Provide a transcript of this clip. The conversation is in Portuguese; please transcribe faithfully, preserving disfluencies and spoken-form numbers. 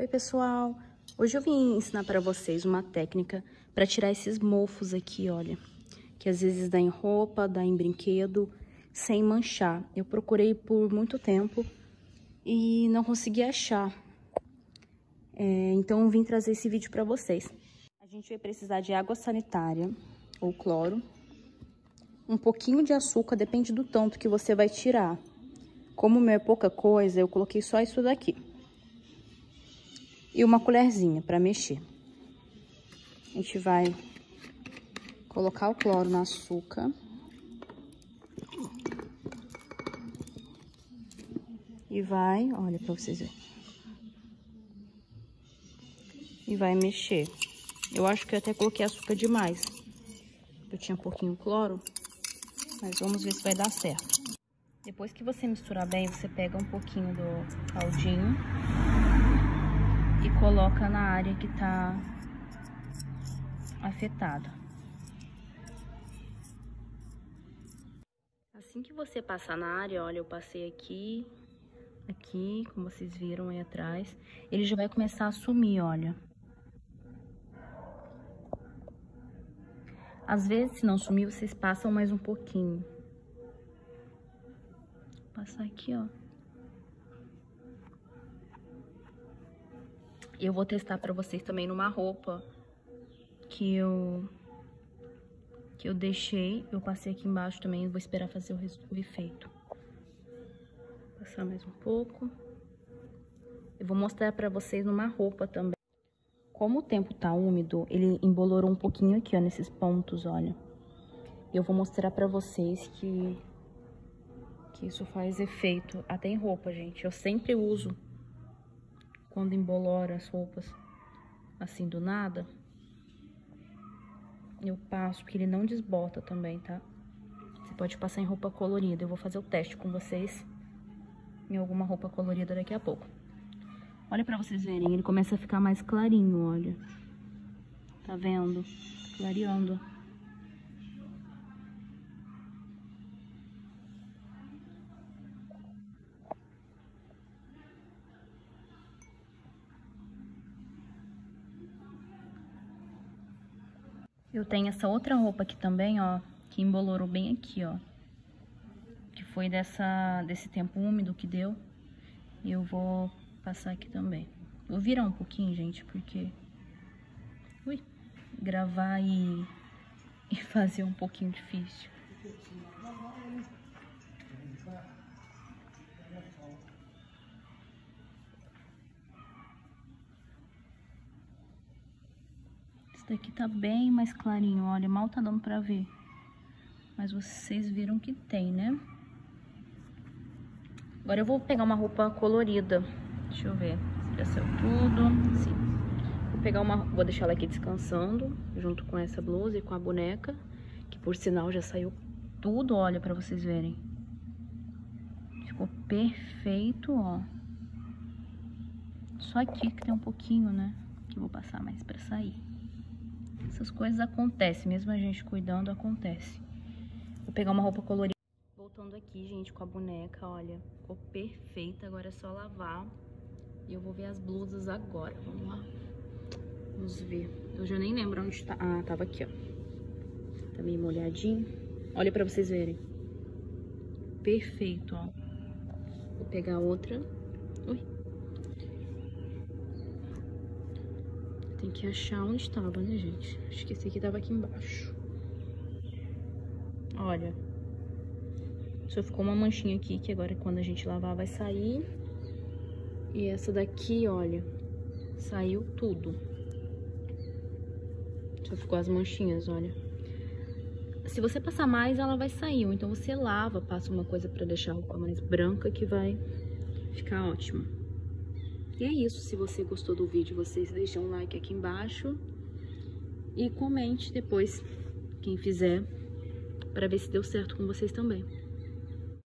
Oi pessoal, hoje eu vim ensinar para vocês uma técnica para tirar esses mofos aqui, olha, que às vezes dá em roupa, dá em brinquedo, sem manchar. Eu procurei por muito tempo e não consegui achar, é, então eu vim trazer esse vídeo para vocês. A gente vai precisar de água sanitária ou cloro, um pouquinho de açúcar, depende do tanto que você vai tirar. Como o meu é pouca coisa, eu coloquei só isso daqui. E uma colherzinha para mexer. A gente vai colocar o cloro no açúcar. E vai, olha para vocês verem. E vai mexer. Eu acho que eu até coloquei açúcar demais. Eu tinha um pouquinho de cloro, mas vamos ver se vai dar certo. Depois que você misturar bem, você pega um pouquinho do caldinho e coloca na área que tá afetada. Assim que você passar na área, olha, eu passei aqui, aqui, como vocês viram aí atrás, ele já vai começar a sumir, olha. Às vezes, se não sumir, vocês passam mais um pouquinho. Vou passar aqui, ó. Eu vou testar pra vocês também numa roupa que eu que eu deixei. Eu passei aqui embaixo também, vou esperar fazer o, o efeito. Vou passar mais um pouco. Eu vou mostrar pra vocês numa roupa também. Como o tempo tá úmido, ele embolorou um pouquinho aqui, ó, nesses pontos, olha. Eu vou mostrar pra vocês que, que isso faz efeito até em roupa, gente. Eu sempre uso quando embolora as roupas assim do nada. Eu passo, porque ele não desbota também, tá? Você pode passar em roupa colorida. Eu vou fazer o teste com vocês em alguma roupa colorida daqui a pouco. Olha pra vocês verem, ele começa a ficar mais clarinho, olha. Tá vendo? Clareando. Eu tenho essa outra roupa aqui também, ó, que embolorou bem aqui, ó. Que foi dessa, desse tempo úmido que deu. E eu vou passar aqui também. Vou virar um pouquinho, gente, porque... Ui, gravar e, e fazer um pouquinho difícil. Esse daqui tá bem mais clarinho, olha, mal tá dando pra ver. Mas vocês viram que tem, né? Agora eu vou pegar uma roupa colorida. Deixa eu ver se já saiu tudo. Sim. Vou pegar uma... Vou deixar ela aqui descansando, junto com essa blusa e com a boneca. Que por sinal já saiu tudo, olha, pra vocês verem. Ficou perfeito, ó. Só aqui que tem um pouquinho, né? Que eu vou passar mais pra sair. Essas coisas acontecem, mesmo a gente cuidando, acontece. Vou pegar uma roupa colorida. Voltando aqui, gente, com a boneca, olha, ficou perfeita. Agora é só lavar. E eu vou ver as blusas agora. Vamos lá. Vamos ver. Eu já nem lembro onde tá. Ah, tava aqui, ó. Tá meio molhadinho. Olha pra vocês verem. Perfeito, ó. Vou pegar outra. Ui. Tem que achar onde tava, né, gente? Acho que esse aqui tava aqui embaixo. Olha. Só ficou uma manchinha aqui, que agora quando a gente lavar vai sair. E essa daqui, olha, saiu tudo. Só ficou as manchinhas, olha. Se você passar mais, ela vai sair. Ou então você lava, passa uma coisa pra deixar a roupa mais branca, que vai ficar ótimo. E é isso. Se você gostou do vídeo, vocês deixam um like aqui embaixo. E comente depois, quem fizer, pra ver se deu certo com vocês também.